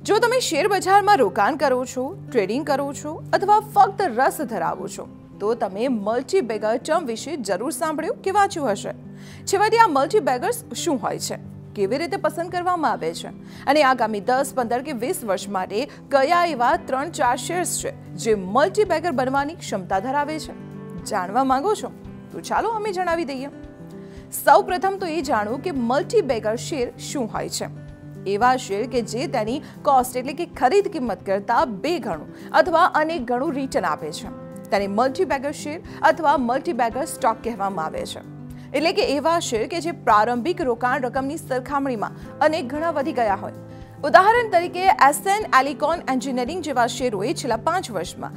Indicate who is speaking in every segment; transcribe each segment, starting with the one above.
Speaker 1: જો તમે શેર બજારમાં રોકાણ કરો છો, ટ્રેડિંગ કરો છો અથવા ફક્ત રસ ધરાવો છો તો તમે મલ્ટી બેગર ટર્મ વિશે જરૂર સાંભળ્યું કે વાંચ્યું હશે। છેવટે આ મલ્ટી બેગર્સ શું હોય છે, કેવી રીતે પસંદ કરવામાં આવે છે અને આગામી 10, 15 કે 20 વર્ષ માટે કયા એવા 3-4 શેર્સ છે જે મલ્ટી બેગર બનવાની ક્ષમતા ધરાવે છે, જાણવા માંગો છો? તો ચાલો અમે જણાવી દઈએ। સૌપ્રથમ તો એ જાણો કે મલ્ટી બેગર શેર શું હોય છે। એવા શેર કે જે તેની કોસ્ટ એટલે કે ખરીદ કિંમત કરતા 2 ગણું અથવા અનેક ગણું રિટર્ન આપે છે તેને મલ્ટી બેગર શેર અથવા મલ્ટી બેગર સ્ટોક કહેવામાં આવે છે। એટલે કે એવા શેર કે જે પ્રારંભિક રોકાણ રકમની સરખામણીમાં અનેક ગણા વધી ગયા હોય। ઉદાહરણ તરીકે એસએન એલિકોન એન્જિનિયરિંગ જેવા શેરોએ છેલ્લા 5 વર્ષમાં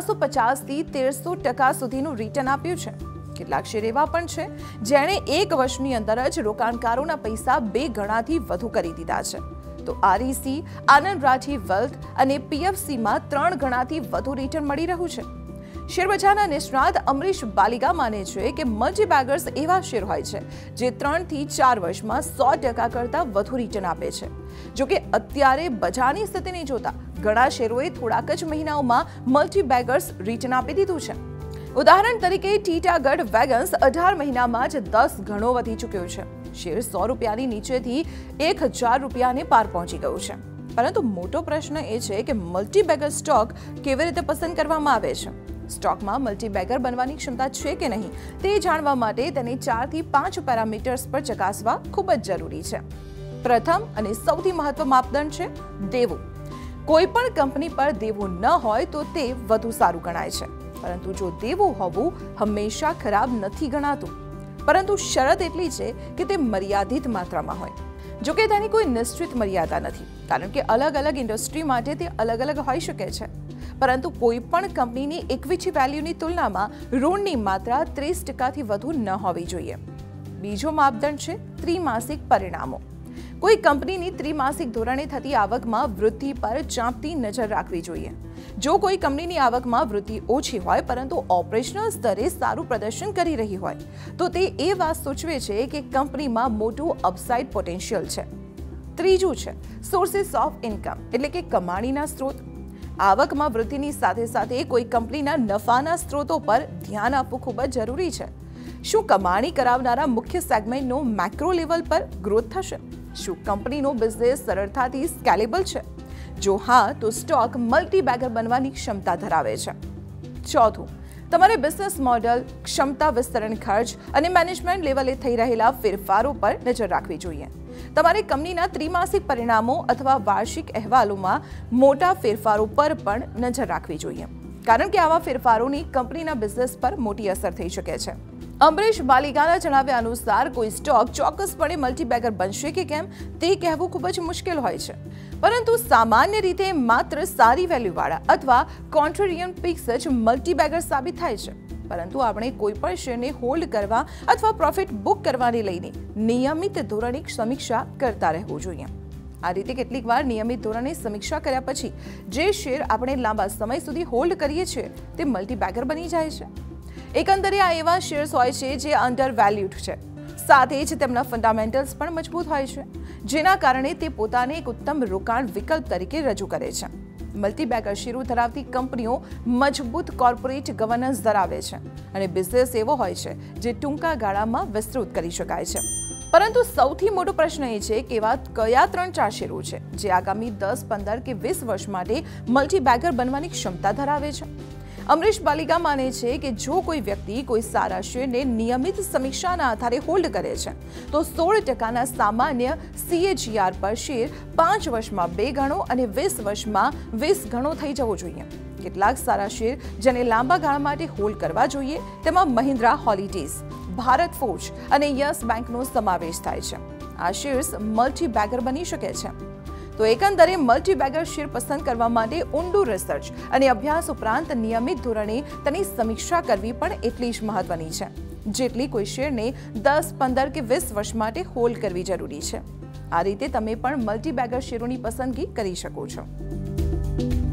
Speaker 1: 750 થી 1300% સુધીનું રિટર્ન આપ્યું છે। કેટલાક શેર એવા પણ છે જેણે 1 વર્ષની અંદર જ રોકાણકારોના પૈસા 2 ગણાથી વધુ કરી દીધા છે। તો આરઈસી, આનંદ રાઠી વેલ્થ અને પીએફસીમાં 3 ગણાથી વધુ રિટર્ન મળી રહ્યું છે। શેરબજારના નિષ્ણાત અમરીશ બાલિગા માને છે કે મલ્ટી બેગર્સ એવા શેર હોય છે જે 3 થી 4 વર્ષમાં 100% કરતાં વધુ રિટર્ન આપે છે। જો કે અત્યારે બજારની સ્થિતિને જોતા ઘણા શેરોએ થોડાક જ મહિનાઓમાં મલ્ટી બેગર્સ રિટર્ન આપી દીધું છે। ઉદાહરણ તરીકે ટીટાગઢ વેગન્સ 18 મહિનામાં જ 10 ગણો વધી ચૂક્યો છે। શેર 100 રૂપિયાની નીચેથી 1000 રૂપિયાને પાર પહોંચી ગયું છે। પરંતુ મોટો પ્રશ્ન એ છે કે મલ્ટી બેગર સ્ટોક કેવી રીતે પસંદ કરવામાં આવે છે। સ્ટોકમાં મલ્ટી બેગર બનવાની ક્ષમતા છે કે નહીં તે જાણવા માટે તેને 4 થી 5 પેરામીટર્સ પર ચકાસવા ખૂબ જ જરૂરી છે। પ્રથમ અને સૌથી મહત્વનું માપદંડ છે દેવું। કોઈ પણ કંપની પર દેવું ન હોય તો તે વધુ સારું ગણાય છે, પરંતુ જો દેવું હોવું હંમેશા ખરાબ નથી ગણાતું, પરંતુ શરત એટલી છે કે તે મર્યાદિત માત્રામાં હોય। જો કે તેની કોઈ નિશ્ચિત મર્યાદા નથી, કારણ કે અલગ અલગ ઇન્ડસ્ટ્રી માટે તે અલગ અલગ હોઈ શકે છે। પરંતુ કોઈ પણ કંપનીની ઇક્વિટી વેલ્યુની તુલનામાં ઋણની માત્રા 30% થી વધુ ન હોવી જોઈએ। બીજો માપદંડ છે ત્રિમાસિક પરિણામો। કોઈ કંપનીની ત્રિમાસિક ધોરણે થતી આવકમાં વૃદ્ધિ પર ચાંપતી નજર રાખવી જોઈએ। જો કોઈ કંપનીની આવકમાં વૃદ્ધિ ઓછી હોય પરંતુ ઓપરેશનલ સ્તરે સારું પ્રદર્શન કરી રહી હોય તો તે એ વાત સૂચવે છે કે કંપનીમાં મોટું અપસાઇડ પોટેન્શિયલ છે। ત્રીજું છે સોર્સિસ ઓફ ઇન્કમ એટલે કે કમાણીના સ્ત્રોત। આવકમાં વૃદ્ધિની સાથે સાથે કોઈ કંપનીના નફાના સ્ત્રોતો પર ધ્યાન આપવું ખૂબ જ જરૂરી છે। શું કમાણી કરાવનારા મુખ્ય સેગમેન્ટનો મેક્રો લેવલ પર ગ્રોથ થશે? શું કંપનીનો બિઝનેસ સરળતાથી સ્કેલેબલ છે? જો હા, તો સ્ટોક મલ્ટી બેગર બનવાની ક્ષમતા ધરાવે છે। ચોથું, તમારે બિઝનેસ મોડેલ, ક્ષમતા વિસ્તરણ ખર્ચ અને મેનેજમેન્ટ લેવલે થઈ રહેલા ફેરફારો પર નજર રાખવી જોઈએ। તમારે કંપનીના ત્રિમાસિક પરિણામો અથવા વાર્ષિક અહેવાલોમાં મોટા ફેરફારો પર પણ નજર રાખવી જોઈએ, કારણ કે આવા ફેરફારોની કંપનીના બિઝનેસ પર મોટી અસર થઈ શકે છે। અમરીશ બાલિગાના જણાવ્યા અનુસાર કોઈ સ્ટોક ચોક્કસપણે મલ્ટી બેગર બનશે કે કેમ તે કહેવું ખૂબ જ મુશ્કેલ હોય છે, પરંતુ સામાન્ય રીતે માત્ર સારી વેલ્યુવાળા અથવા કોન્ટ્રેરિયન પિક્સ જ મલ્ટી બેગર સાબિત થાય છે। પરંતુ આપણે કોઈ પણ શેરને હોલ્ડ કરવા અથવા પ્રોફિટ બુક કરવાને લઈને નિયમિત ધોરણે સમીક્ષા કરતા રહેવું જોઈએ। આ રીતે કેટલીકવાર નિયમિત ધોરણે સમીક્ષા કર્યા પછી જે શેર આપણે લાંબા સમય સુધી હોલ્ડ કરીએ છીએ તે મલ્ટી બેગર બની જાય છે। એકંદરે આ એવા શેર્સ હોય છે જે અંડર વેલ્યુડ છે, સાથે જ તેમના ફંડામેન્ટલ્સ પણ મજબૂત હોય છે, જેના કારણે તે પોતાને એક ઉત્તમ રોકાણ વિકલ્પ તરીકે રજૂ કરે છે। મલ્ટી બેગર શેરો ધરાવતી કંપનીઓ મજબૂત કોર્પોરેટ ગવર્નન્સ ધરાવે છે અને બિઝનેસ એવો હોય છે જે ટૂંકા ગાળામાં વિસ્તૃત કરી શકાય છે। પરંતુ સૌથી મોટો પ્રશ્ન એ છે કે એવા કયા 3-4 શેરો છે જે આગામી 10, 15 કે 20 વર્ષ માટે મલ્ટી બેગર બનવાની ક્ષમતા ધરાવે છે। અમરીશ બાલિગા માને છે કે જો કોઈ વ્યક્તિ કોઈ સારા શેરને નિયમિત સમીક્ષાના આધારે હોલ્ડ કરે છે તો 16%ના સામાન્ય CAGR પર શેર 5 વર્ષમાં 2 ગણો અને 20 વર્ષમાં 20 ગણો થઈ જવો જોઈએ। કેટલાક સારા શેર જેને લાંબા ગાળા માટે હોલ્ડ કરવા જોઈએ તેમાં મહિન્દ્રા હોલિડેઝ, ભારત ફોર્જ અને યસ બેંકનો સમાવેશ થાય છે। આ શેર્સ મલ્ટી બેગર બની શકે છે। તો એકંદરે મલ્ટી બેગર શેર પસંદ કરવા માટે ઊંડું રિસર્ચ અને અભ્યાસ ઉપરાંત નિયમિત ધોરણે તેની સમીક્ષા કરવી પણ એટલી જ મહત્વની છે જેટલી કોઈ શેરને 10, 15 કે 20 વર્ષ માટે હોલ્ડ કરવી જરૂરી છે। આ રીતે તમે પણ મલ્ટી બેગર શેરોની પસંદગી કરી શકો છો।